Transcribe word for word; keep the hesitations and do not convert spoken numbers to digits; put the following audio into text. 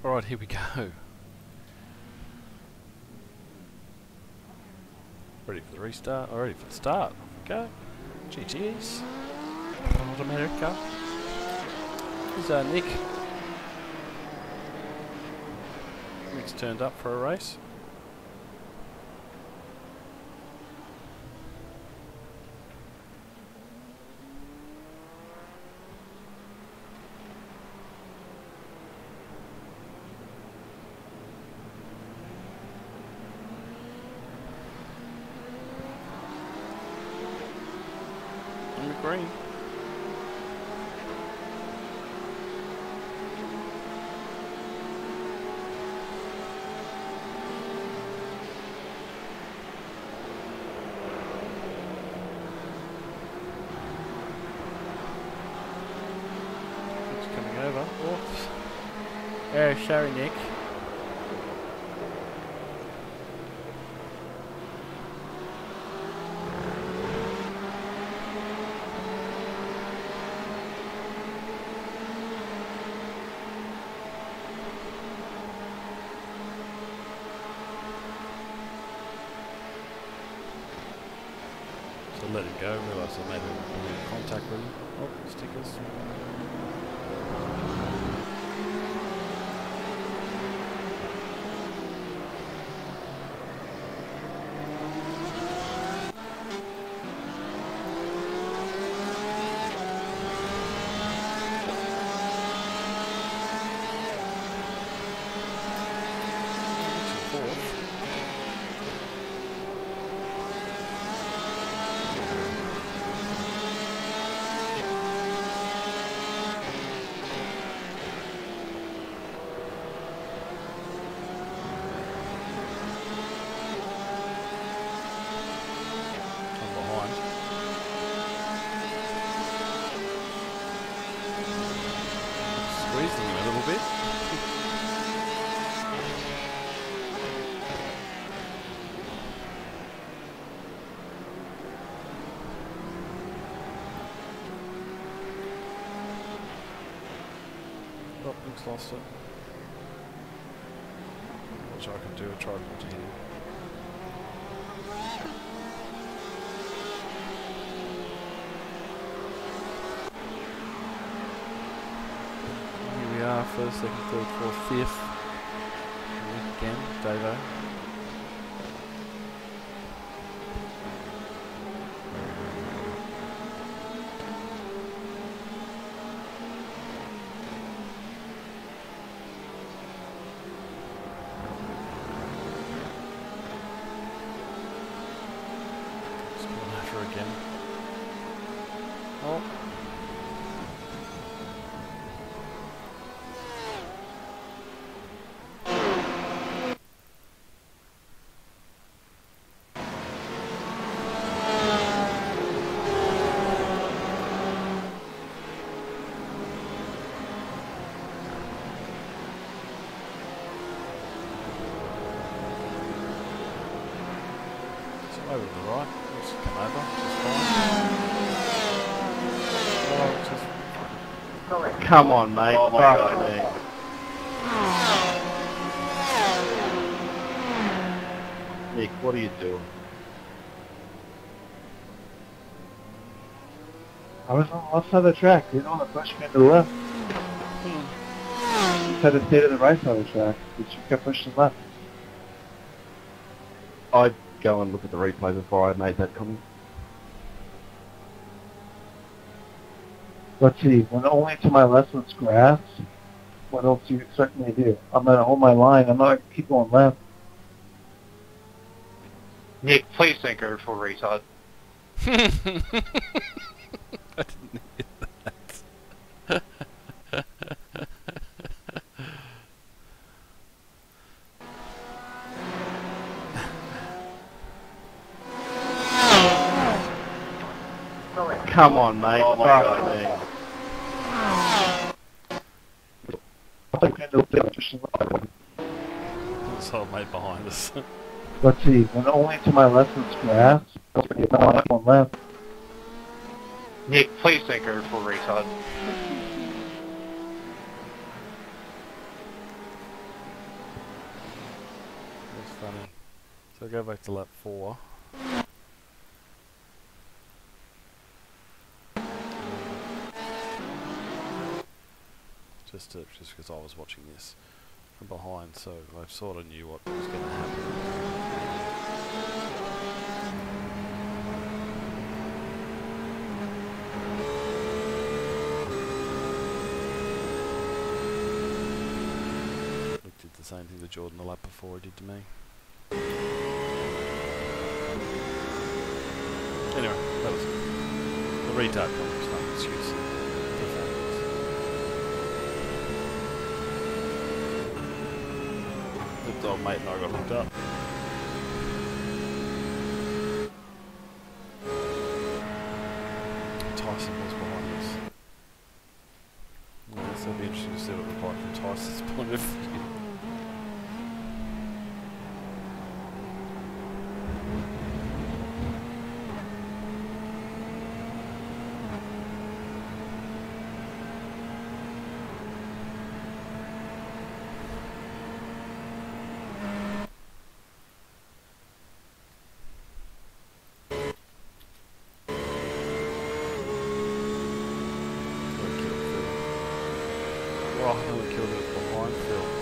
Alright, here we go. Ready for the restart? Oh, ready for the start. Go. G G's. North America. Here's uh, Nick. Nick's turned up for a race. Green. It's coming over. Oops. Oh, sorry, Nick. Let it go, realised I made a little contact with him. Oh, stickers. Squeezing him a little bit. Oh, Nick's lost it. Which I can do a try to hit him. First, second, third, fourth, fifth. And again, Davo. Just going over again. Oh. Over to the right, just come over, just fine. Oh, just... Come on, mate. Oh, fuck me. Nick, what are you doing? I was on the left side of the track. You don't want to push me to the left. Hmm. You had to stay to the right side of the track, but you kept pushing left. I'd go and look at the replay before I made that comment. Let's see, when only to my left was grass, what else do you expect me to do? I'm going to hold my line. I'm not going to keep going left. Nick, please don't go full retard. I didn't hear that. Come on, mate. Oh, fuck me. That's our mate behind us. Let's see, when only to my left was grass, I'm going left. Nick, please don't go full retard. Funny. So go back to lap four. Just to, just because I was watching this from behind, so I sort of knew what was going to happen. Did the same thing to Jordan the lap before he did to me. Anyway, that was it. The retard comment was fun, excuse the fans. The old mate and I got hooked up. Tyson was behind us. Yeah, so it'll be interesting to see what it looked like from Tyson's point of view. Oh, I nearly killed it behind Phil.